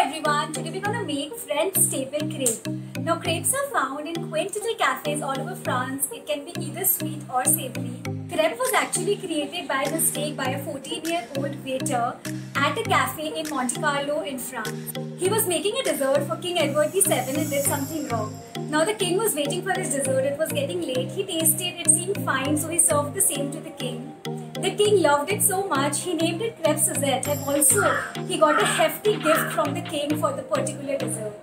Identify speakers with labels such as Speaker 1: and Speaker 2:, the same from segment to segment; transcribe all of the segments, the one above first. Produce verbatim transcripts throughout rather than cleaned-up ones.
Speaker 1: everyone, today we're gonna make French staple crepe. Now crepes are found in quaint little cafes all over France. It can be either sweet or savory. Crepe was actually created by mistake by a fourteen year old waiter at a cafe in Monte Carlo in France. He was making a dessert for King Edward the seventh and did something wrong. Now the king was waiting for his dessert, it was getting late, he tasted, it seemed fine, so he served the same to the king. The king loved it so much, he named it Crepe Suzette, and also he got a hefty gift from the king for the particular dessert.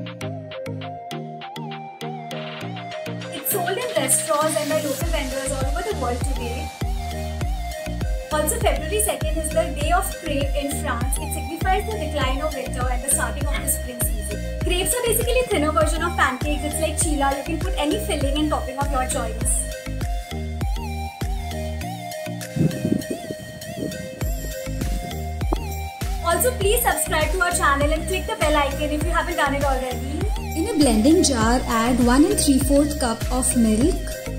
Speaker 1: It's sold in restaurants and by local vendors all over the world today. Also, February second is the day of crepe in France. It signifies the decline of winter and the starting of the spring season. Crepes are basically a thinner version of pancakes. It's like chilla. You can put any filling and topping of your choice. Also, please subscribe to our channel and click the bell icon if you haven't done it already.
Speaker 2: In a blending jar, add one and three fourths cup of milk,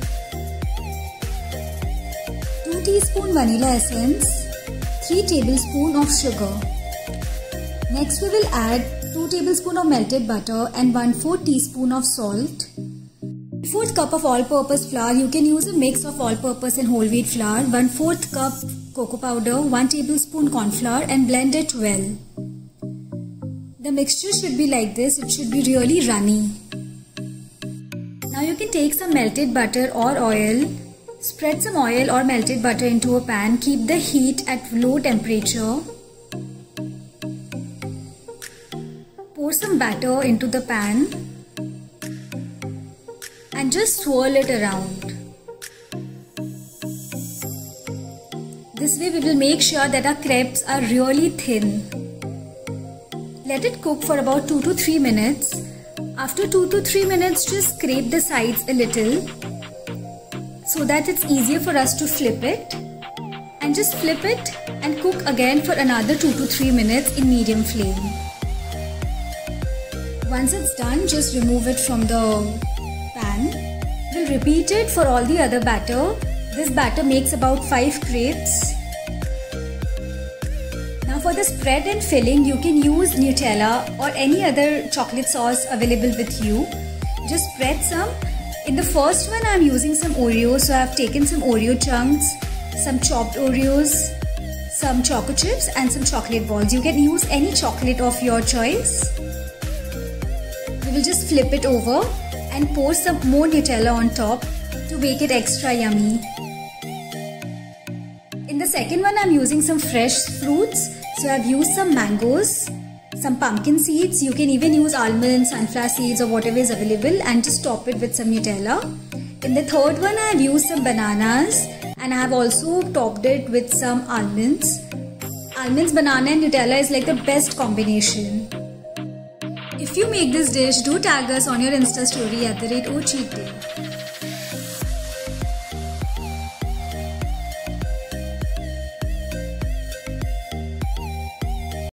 Speaker 2: two teaspoons vanilla essence, three tablespoons of sugar. Next we will add two tablespoons of melted butter and one fourth teaspoon of salt. fourth cup of all-purpose flour. You can use a mix of all-purpose and whole wheat flour. one fourth cup cocoa powder, one tablespoon corn flour, and blend it well. The mixture should be like this. It should be really runny. Now you can take some melted butter or oil. Spread some oil or melted butter into a pan. Keep the heat at low temperature. Pour some batter into the pan and just swirl it around. This way we will make sure that our crepes are really thin. Let it cook for about two to three minutes. After two to three minutes, just scrape the sides a little so that it's easier for us to flip it. And just flip it and cook again for another two to three minutes in medium flame. Once it's done, just remove it from the pan. We'll repeat it for all the other batter. This batter makes about five crepes. Now for the spread and filling, you can use Nutella or any other chocolate sauce available with you. Just spread some. In the first one, I am using some Oreos. So I have taken some Oreo chunks, some chopped Oreos, some choco chips and some chocolate balls. You can use any chocolate of your choice. We will just flip it over and pour some more Nutella on top to make it extra yummy. In the second one, I am using some fresh fruits. So I have used some mangoes, some pumpkin seeds. You can even use almonds, sunflower seeds or whatever is available and just top it with some Nutella. In the third one, I have used some bananas and I have also topped it with some almonds. Almonds, banana and Nutella is like the best combination. If you make this dish, do tag us on your Insta story at the rate O Cheat Day.